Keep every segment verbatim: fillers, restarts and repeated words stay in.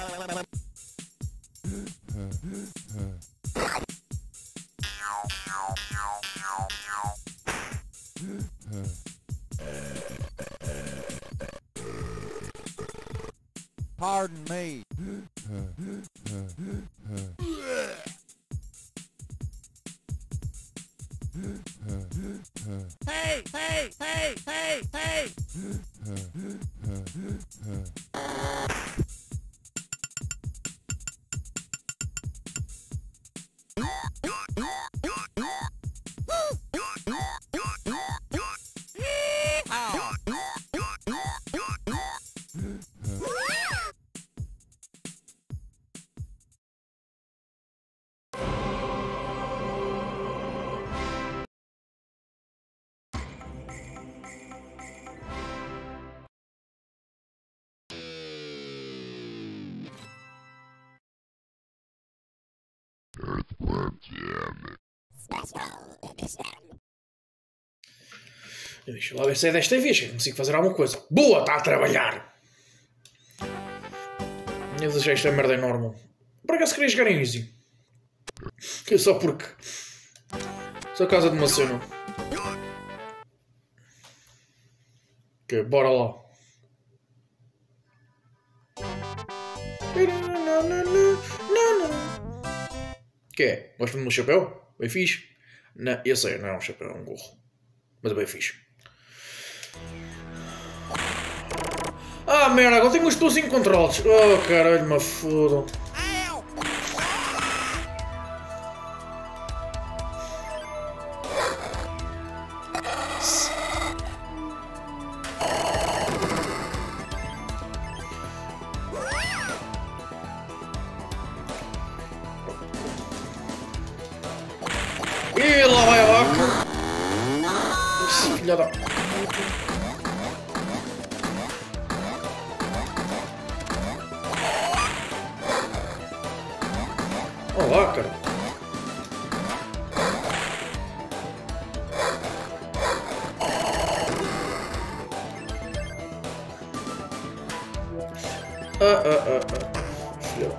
Pardon me. Hey, hey, hey, hey, hey. Deixa lá ver se é desta vez que eu consigo fazer alguma coisa. Boa, está a trabalhar! Eu desejei esta merda enorme. Por acaso queria jogar em easy? Que só porque... Só casa de uma cena. Ok, bora lá. Que é? Gosta do meu chapéu? Bem fixe? Não, eu sei, não é um chapéu, é um gorro. Mas é bem fixe. Ah, merda, agora tenho os todos incontrolados. Oh, caralho, me foda. Ih, lá vai a vaca. Filha da... Olá, cara. Ah, ah, ah, ah. Filha.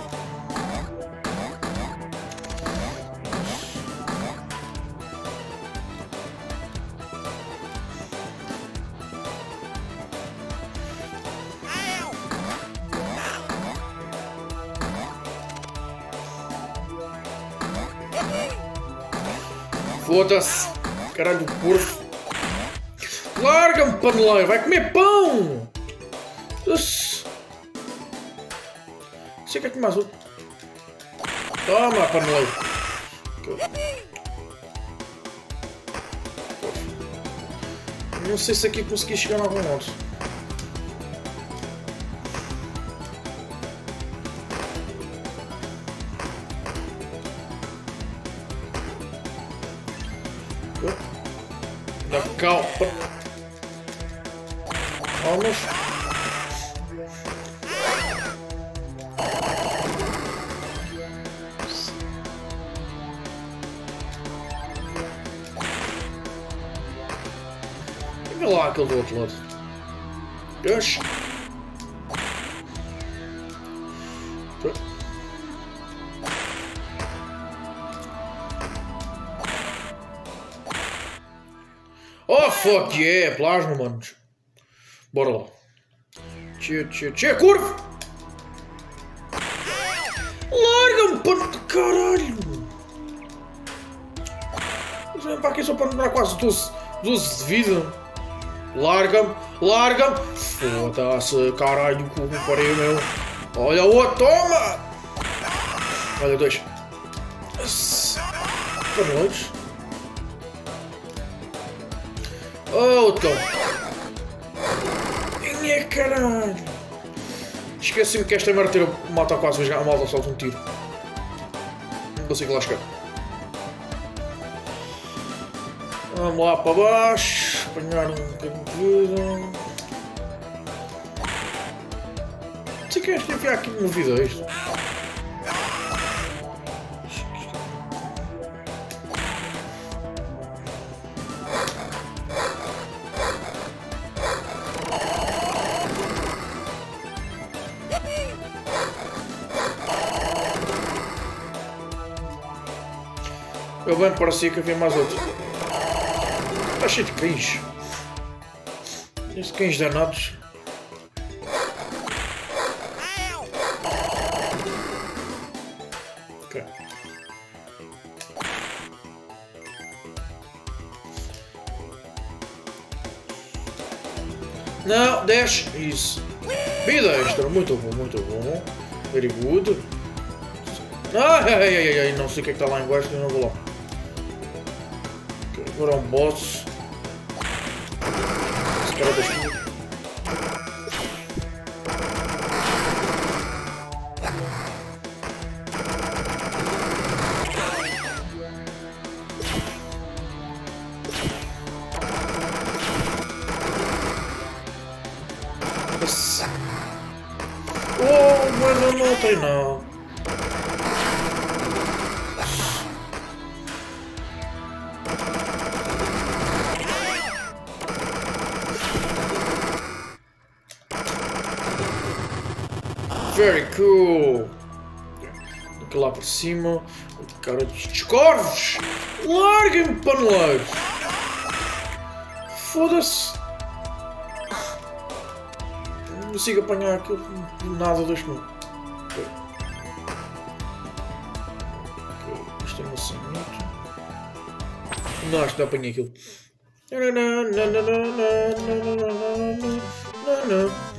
Foda-se! Caralho do porco! Larga-me, paneleiro! Vai comer pão! Ux. Chega aqui mais outro. Toma, paneleiro! Não sei se aqui consegui chegar a algum outro. Da calma. Vamos. Vê lá aquele do outro lado. Deus. Oh, fuck yeah, plasma, manos. Bora lá. Tchê, tchê, tchê, curva! Larga-me, pano de caralho! Vem para aqui só para me dar quase doze, doze de vida. Larga-me, larga-me! Foda-se, caralho, que eu parei, meu. Olha o outro, toma! Olha, dois. Cabelos. Oh, então. Minha caralho. Esqueci-me que esta merda tira mata quase a malta, solta um tiro. Não consigo lá chegar. Vamos lá para baixo. Apanhar um bocadinho de vida. Não sei o que é que enfiar aqui no vídeo isto. Eu bem parecia que havia mais outro. Está cheio de cães. Estes cães danados. Ok. Não, desce. Isso. Vida extra. Muito bom, muito bom. Very good. Ai, ai, ai, ai, não sei o que é que está lá embaixo, eu não vou lá. Okay, agora é um boss. Esse cara deixa tudo. Oh, mas eu não tenho não. Very cool! Aqui lá por cima. Cara dos corvos! Larguem-me, paneleiros! Foda-se! Não consigo apanhar aquilo. Nada deste mundo. Ok. Ok. Isto é maçanito. Não, acho que não apanhei aquilo. Não, não, não, não, não, não, não, não, não, não.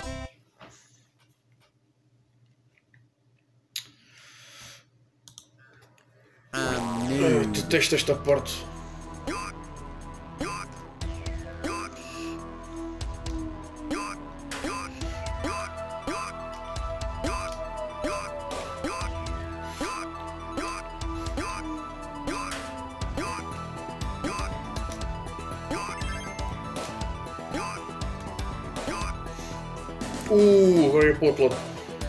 Eu detesto esta parte. Uh, agora é para o outro lado.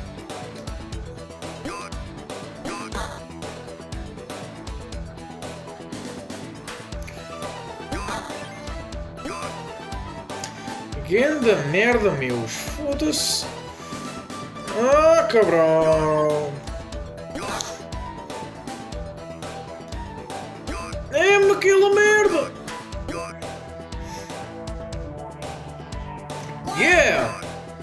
Ganda merda, meus. Foda-se. Ah, cabrão. É-me aquela merda. Yeah.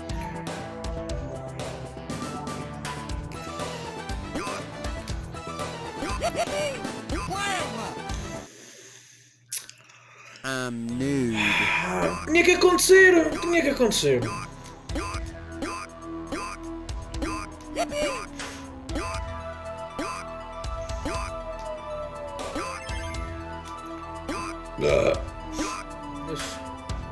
I'm nude. Ah, tinha que acontecer. Tinha que acontecer. Ah. Mas...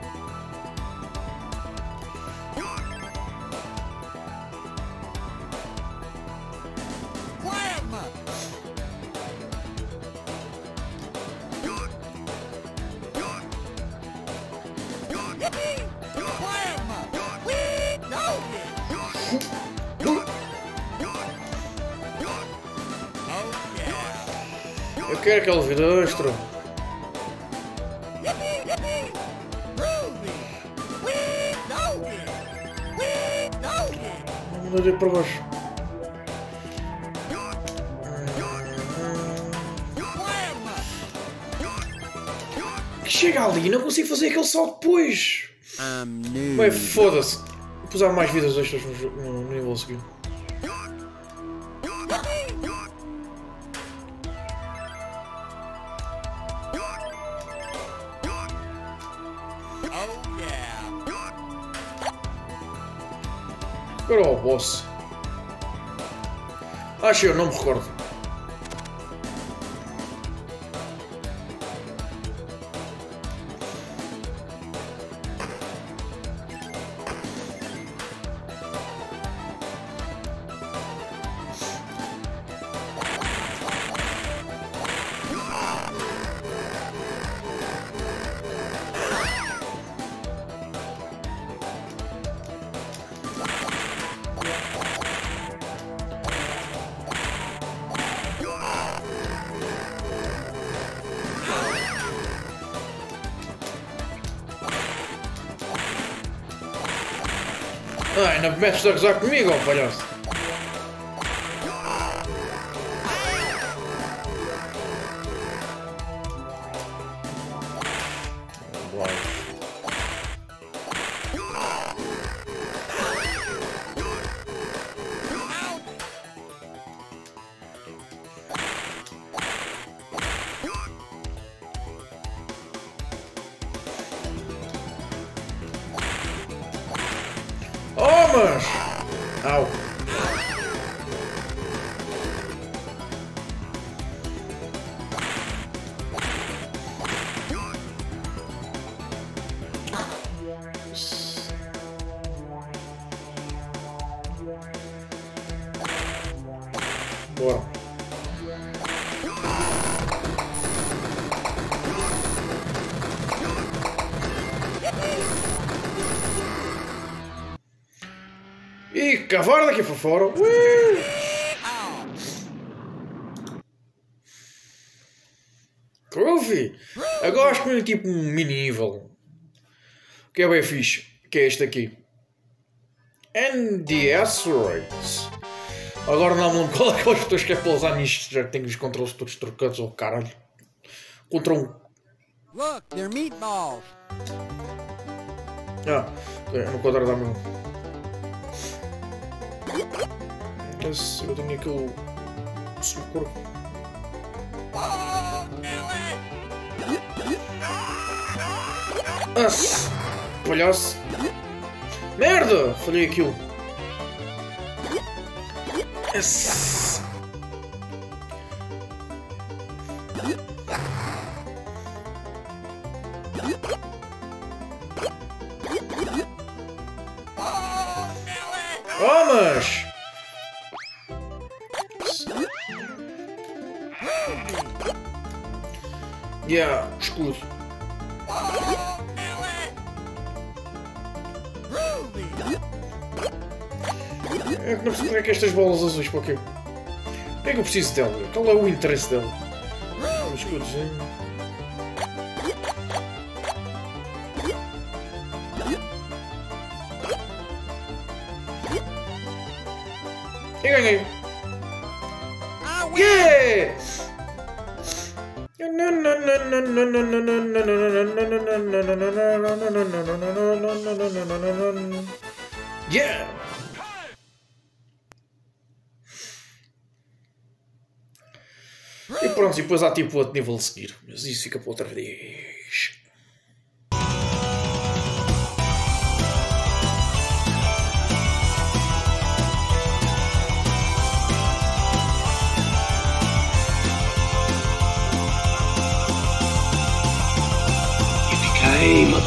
Eu quero aquela vida extra. Não mandei para baixo. Chega ali e não consigo fazer aquele salto depois. Bem, foda-se. Vou usar mais vidas extras no, no, no nível seguinte. Agora é o boss. Acho eu, não me recordo. Ah, ainda me metes a gozar comigo, ó palhaço. mas... Au. Bora. E cavar daqui para fora. Ui. Groovy. Agora acho que é tipo um mini-nível. Que é bem fixe. Que é este aqui. And the Asteroids. Agora não me lembro qual é que os botões que é para usar nisto. Já que tenho os controles todos trocados. Oh caralho. Contra um. Look, they're meatballs. Ah, ok, no quadrado da mão. Esse, eu tenho aquele sucor. As, palhaço. Merda! Falhei aquilo. As. Oh, mas! Yeah, escudo. É que não percebo para que estas bolas azuis, para quê? Para que é que eu preciso dela? Qual é o interesse dela? Um escudozinho. E ganhei! Yeah! Yeah! E pronto, e depois há tipo outro nível a seguir. Mas isso fica para outra vez. Came